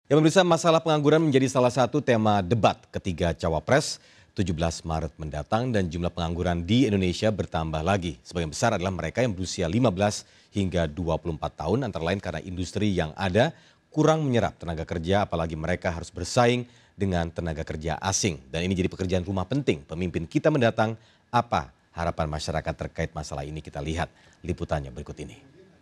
Ya pemirsa, masalah pengangguran menjadi salah satu tema debat ketiga Cawapres 17 Maret mendatang dan jumlah pengangguran di Indonesia bertambah lagi. Sebagian besar adalah mereka yang berusia 15 hingga 24 tahun antara lain karena industri yang ada kurang menyerap tenaga kerja apalagi mereka harus bersaing dengan tenaga kerja asing. Dan ini jadi pekerjaan rumah penting pemimpin kita mendatang. Apa harapan masyarakat terkait masalah ini, kita lihat liputannya berikut ini.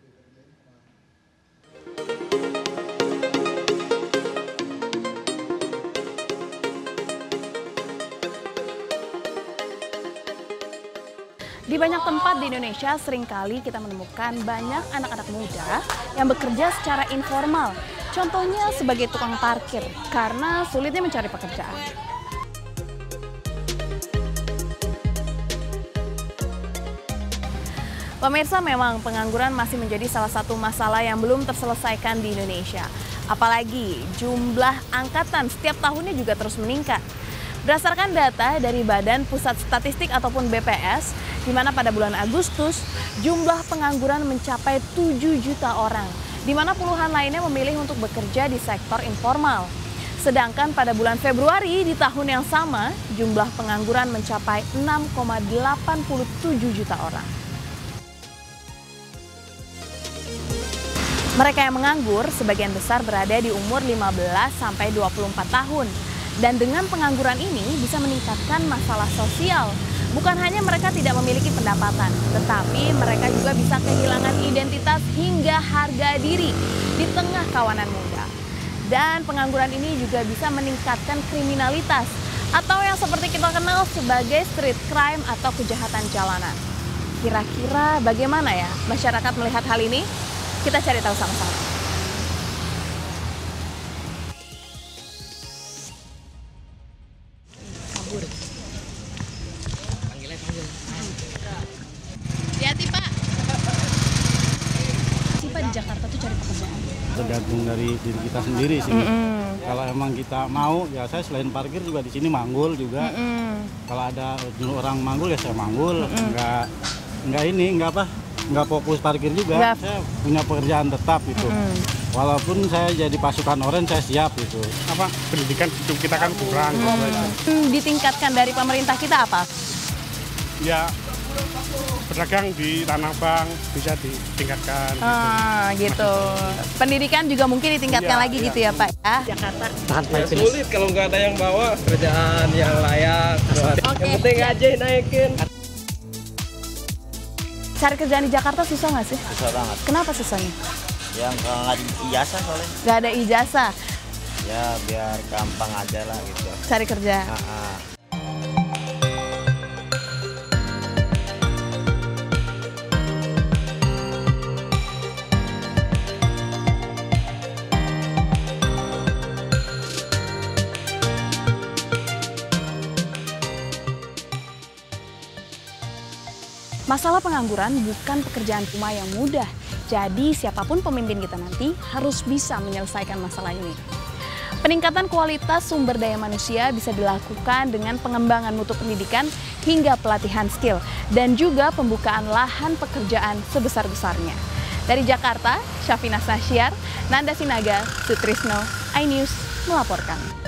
Di banyak tempat di Indonesia seringkali kita menemukan banyak anak-anak muda yang bekerja secara informal. Contohnya sebagai tukang parkir karena sulitnya mencari pekerjaan. Pemirsa, memang pengangguran masih menjadi salah satu masalah yang belum terselesaikan di Indonesia. Apalagi jumlah angkatan setiap tahunnya juga terus meningkat. Berdasarkan data dari Badan Pusat Statistik ataupun BPS, di mana pada bulan Agustus jumlah pengangguran mencapai 7 juta orang, di mana puluhan lainnya memilih untuk bekerja di sektor informal. Sedangkan pada bulan Februari di tahun yang sama, jumlah pengangguran mencapai 6,87 juta orang. Mereka yang menganggur sebagian besar berada di umur 15 sampai 24 tahun. Dan dengan pengangguran ini bisa meningkatkan masalah sosial. Bukan hanya mereka tidak memiliki pendapatan, tetapi mereka juga bisa kehilangan identitas hingga harga diri di tengah kawanan muda. Dan pengangguran ini juga bisa meningkatkan kriminalitas atau yang seperti kita kenal sebagai street crime atau kejahatan jalanan. Kira-kira bagaimana ya masyarakat melihat hal ini? Kita cari tahu sama-sama. Hati-hati Pak. Pak di Jakarta tuh cari pekerjaan. Tergantung dari diri kita sendiri sih. Kalau emang kita mau, ya saya selain parkir juga di sini manggul juga. Kalau ada orang manggul ya saya manggul. Nggak fokus parkir juga. Saya punya pekerjaan tetap gitu. Walaupun saya jadi pasukan oranye saya siap gitu. Pendidikan kita kan kurang. Ditingkatkan dari pemerintah kita apa? Ya, pedagang di Tanah Abang bisa ditingkatkan. Gitu. Pendidikan juga mungkin ditingkatkan lagi gitu ya Pak ya. Jakarta. Ya, sulit kalau nggak ada yang bawa kerjaan yang layak. Yang penting aja naikin. Cari kerjaan di Jakarta susah nggak sih? Susah banget. Kenapa susahnya? Yang kalau nggak ada ijazah soalnya. Nggak ada ijazah. Ya biar gampang aja lah gitu. Cari kerja. Masalah pengangguran bukan pekerjaan rumah yang mudah. Jadi siapapun pemimpin kita nanti harus bisa menyelesaikan masalah ini. Peningkatan kualitas sumber daya manusia bisa dilakukan dengan pengembangan mutu pendidikan hingga pelatihan skill dan juga pembukaan lahan pekerjaan sebesar-besarnya. Dari Jakarta, Syafina Sasyar, Nanda Sinaga, Sutrisno, iNews melaporkan.